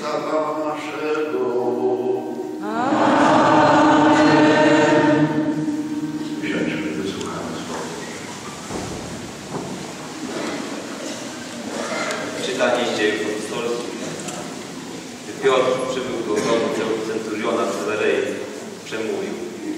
Czytanie z Dziejów Apostolskich. Gdy Piotr przybył do domu centuriona w Cezarei, przemówił: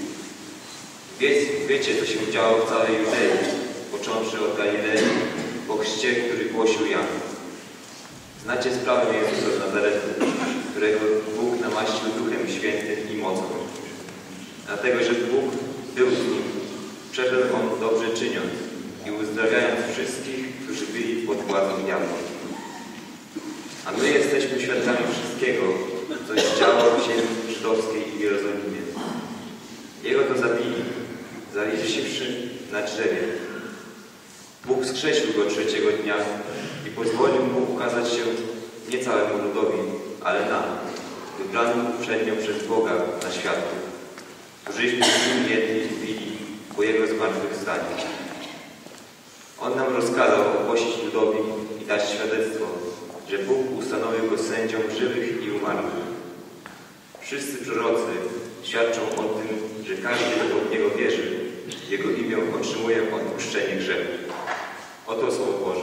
Wiecie, co się działo w całej Judei, począwszy od Galilei, po chrzcie, który głosił Jan. Znacie sprawę Jezusa z Nazaretu, którego Bóg namaścił Duchem Świętym i mocą. Dlatego, że Bóg był z nim, przebył on dobrze czyniąc i uzdrawiając wszystkich, którzy byli pod władzą diabła. A my jesteśmy świadkami wszystkiego, co się działo w ziemi żydowskiej i w Jerozolimie. Jego to zabili, zawiesiwszy na drzewie. Bóg wskrzesił go trzeciego dnia i pozwolił mu ukazać się nie całemu ludowi, ale nam, wybranym uprzednio przez Boga na światło, którzyśmy z nim jedli i pili po jego zmartwychwstaniu. On nam rozkazał ogłosić ludowi i dać świadectwo, że Bóg ustanowił go sędzią żywych i umarłych. Wszyscy prorocy świadczą o tym, że każdy, kto w Niego wierzy, w Jego imię otrzymuje odpuszczenie grzechu. Oto Słowo Boże.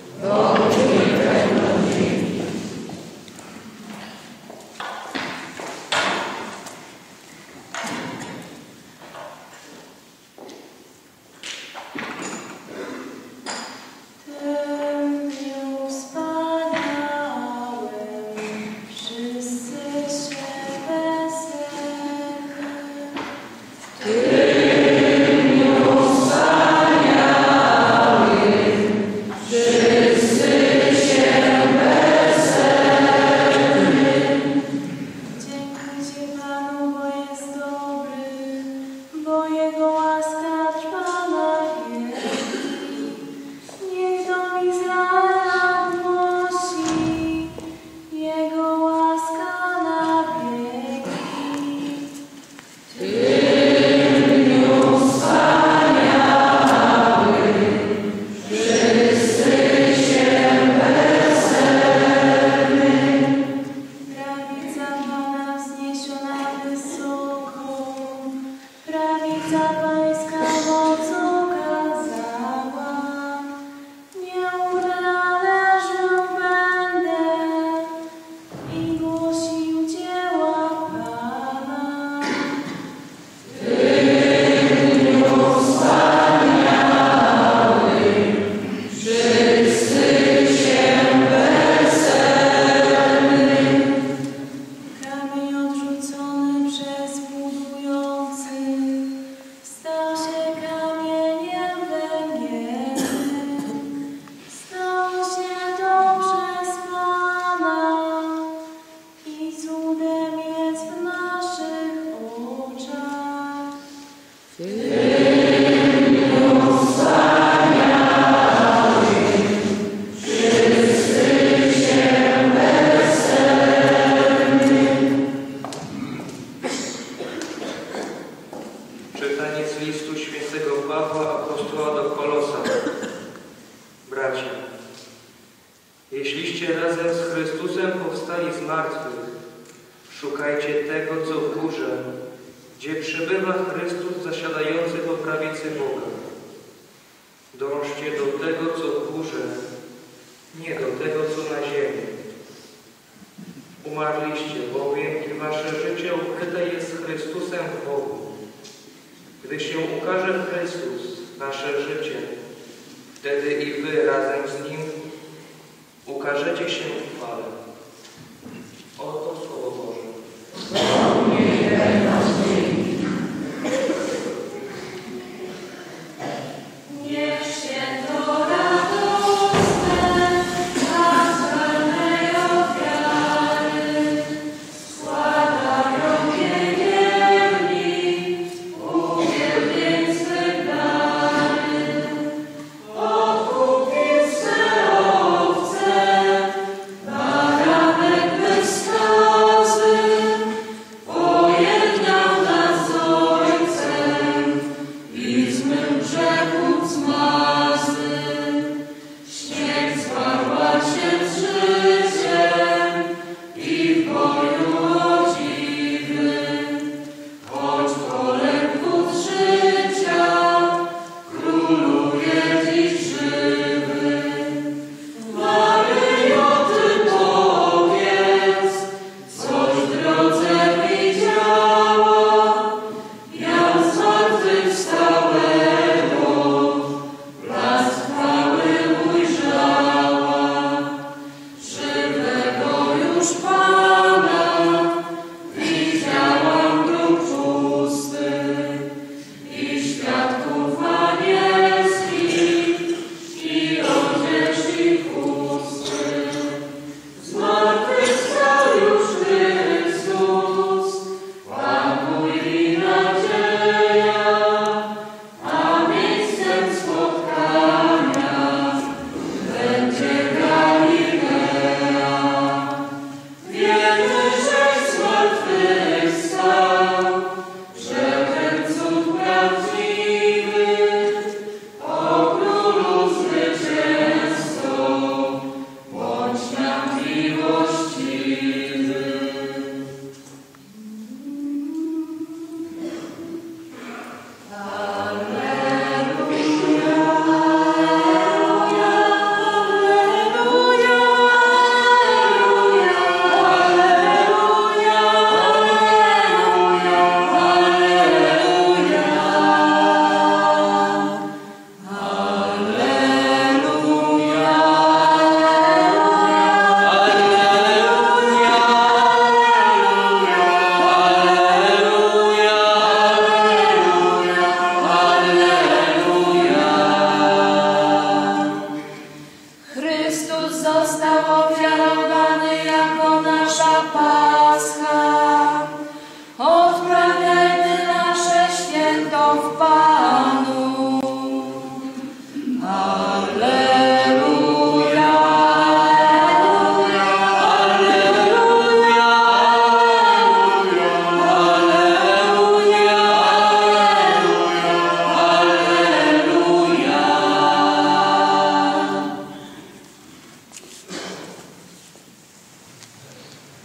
Czytanie z listu świętego Pawła apostoła do Kolosan. Bracia, jeśliście razem z Chrystusem powstali z martwych, szukajcie tego, co w górze, gdzie przebywa Chrystus zasiadający po prawicy Boga. Dążcie do tego, co w górze, nie do tego, co na ziemi. Umarliście bowiem i wasze życie ukryte jest z Chrystusem w Bogu. Gdy się ukaże Chrystus, nasze życie, wtedy i wy razem z Nim ukażecie się w chwale. Oto Słowo Boże. Odkupił swe owce,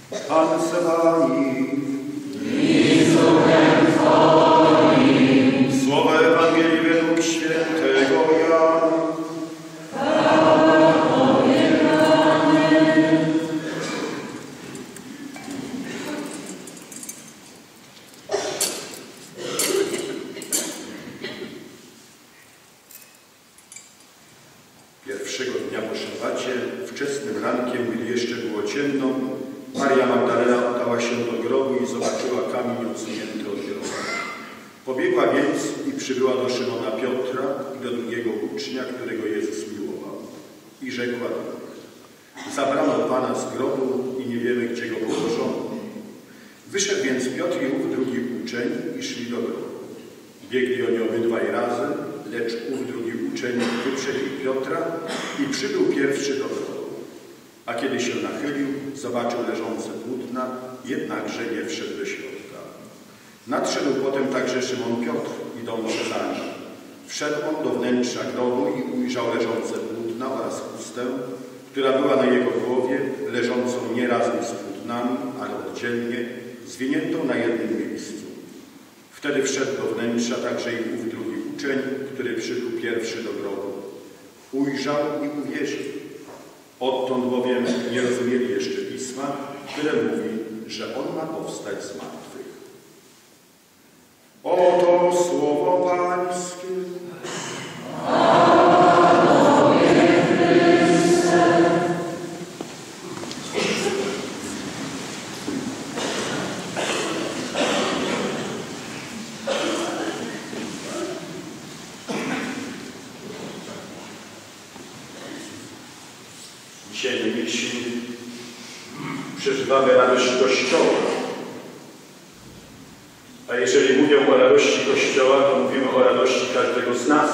Pan z wami. Słowa Ewangelii według świętego Jana. Pierwszego dnia po szabacie, wczesnym rankiem, gdy jeszcze było ciemno, Maria Magdalena udała się do grobu i zobaczyła kamień odsunięty od grobu. Pobiegła więc i przybyła do Szymona Piotra i do drugiego ucznia, którego Jezus miłował. I rzekła do nich: zabrano Pana z grobu i nie wiemy, gdzie go położono. Wyszedł więc Piotr i ów drugi uczeń i szli do grobu. Biegli oni obydwaj razem, lecz ów drugi uczeń wyprzedził Piotra i przybył pierwszy do grobu. A kiedy się nachylił, zobaczył leżące płótna, jednakże nie wszedł do środka. Nadszedł potem także Szymon Piotr, idący za nim. Wszedł on do wnętrza grobu i ujrzał leżące płótna oraz chustę, która była na jego głowie, leżącą nie razem z płótnami, ale oddzielnie, zwiniętą na jednym miejscu. Wtedy wszedł do wnętrza także i ów drugi uczeń, który przybył pierwszy do grobu. Ujrzał i uwierzył. Odtąd bowiem nie rozumieli jeszcze Pisma, które mówi, że On ma powstać z martwych. Oto słowo Pańskie. Dzisiaj najmilsi przeżywamy radość Kościoła. A jeżeli mówię o radości Kościoła, to mówimy o radości każdego z nas.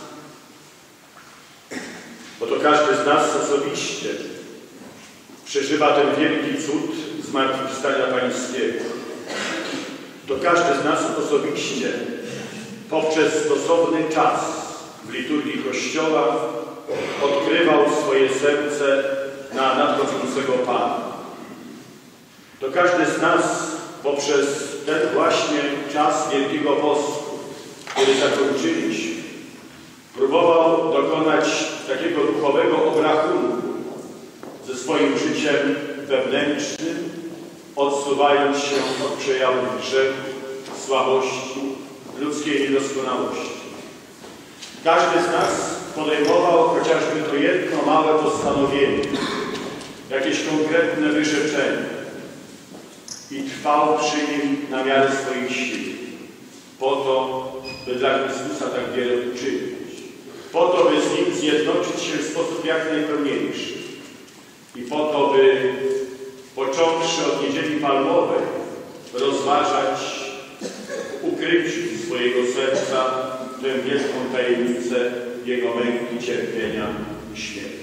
Bo to każdy z nas osobiście przeżywa ten wielki cud zmartwychwstania Pańskiego. To każdy z nas osobiście poprzez stosowny czas w liturgii Kościoła odkrywał swoje serce na nadchodzącego Pana. To każdy z nas poprzez ten właśnie czas Wielkiego Postu, który zakończyliśmy, próbował dokonać takiego duchowego obrachunku ze swoim życiem wewnętrznym, odsuwając się od przejawów grzechu, słabości, ludzkiej niedoskonałości. Każdy z nas podejmował chociażby to jedno małe postanowienie, jakieś konkretne wyrzeczenie i trwał przy nim na miarę swoich sił, po to, by dla Chrystusa tak wiele uczynić, po to, by z Nim zjednoczyć się w sposób jak najpełniejszy i po to, by począwszy od Niedzieli Palmowej rozważać w ukryciu swojego serca tę wielką tajemnicę Jego męki, cierpienia i śmierci.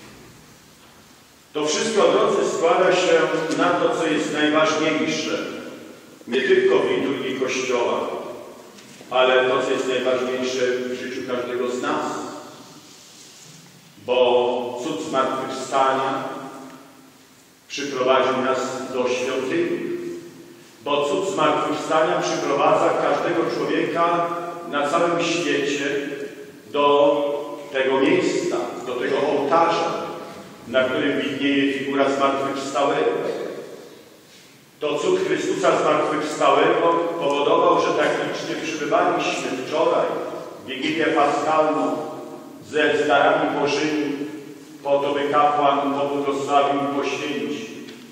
To wszystko, drodzy, składa się na to, co jest najważniejsze, nie tylko w liturgii Kościoła, ale to, co jest najważniejsze w życiu każdego z nas. Bo cud zmartwychwstania przyprowadził nas do świątyni. Bo cud zmartwychwstania przyprowadza każdego człowieka na całym świecie do tego miejsca, do tego ołtarza, na którym widnieje figura zmartwychwstałego. To cud Chrystusa zmartwychwstałego powodował, że tak licznie przybywaliśmy wczoraj, Wigilię Paschalną, z darami Bożymi, po to, by kapłan pobłogosławił i poświęcił.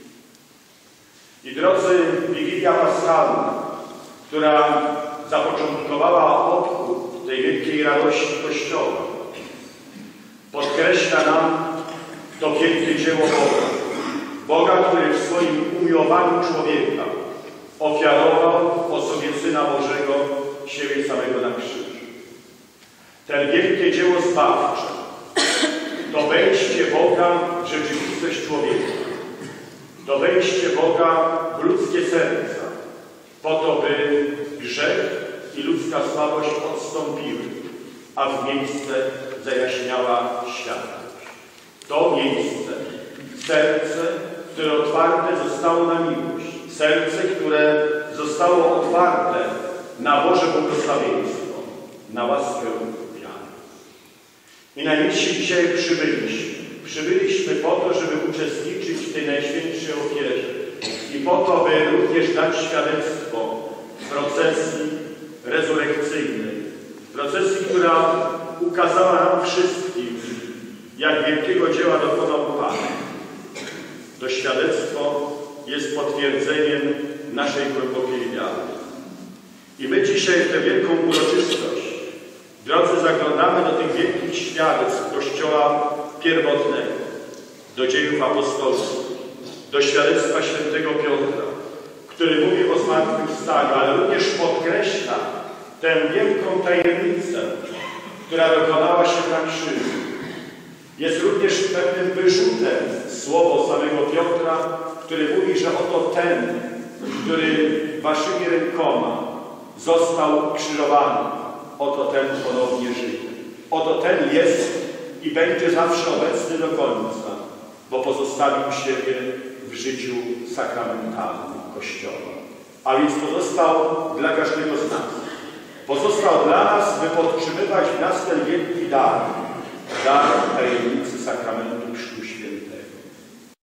I drodzy, Wigilia Paschalna, która zapoczątkowała obchód tej wielkiej radości Kościoła, podkreśla nam to wielkie dzieło Boga. Boga, który w swoim umiłowaniu człowieka ofiarował w osobie Syna Bożego siebie samego na krzyżu. Ten wielkie dzieło zbawcze to wejście Boga w rzeczywistość człowieka. To wejście Boga w ludzkie serca, po to, by grzech i ludzka słabość odstąpiły, a w miejsce zajaśniała światłość. To miejsce, serce, w które otwarte zostało na miłość. Serce, które zostało otwarte na Boże błogosławieństwo, na łaskę wiary. I na miejscu dzisiaj przybyliśmy. Przybyliśmy po to, żeby uczestniczyć w tej najświętszej ofierze i po to, by również dać świadectwo procesji rezurekcyjnej. Procesji, która ukazała nam wszystkim, jak wielkiego dzieła dokonał Pan. To świadectwo jest potwierdzeniem naszej głębokiej wiary. I my dzisiaj w tę wielką uroczystość, drodzy, zaglądamy do tych wielkich świadectw Kościoła pierwotnego, do dziejów apostolskich, do świadectwa świętego Piotra, który mówi o zmartwychwstaniu, ale również podkreśla tę wielką tajemnicę, która dokonała się na krzyżu. Jest również pewnym wyrzutem słowo samego Piotra, który mówi, że oto ten, który waszymi rękoma został krzyżowany, oto ten ponownie żyje. Oto ten jest i będzie zawsze obecny do końca, bo pozostawił siebie w życiu sakramentalnym Kościoła. A więc pozostał dla każdego z nas. Pozostał dla nas, by podtrzymywać w nas ten wielki dar tajemnicy sakramentu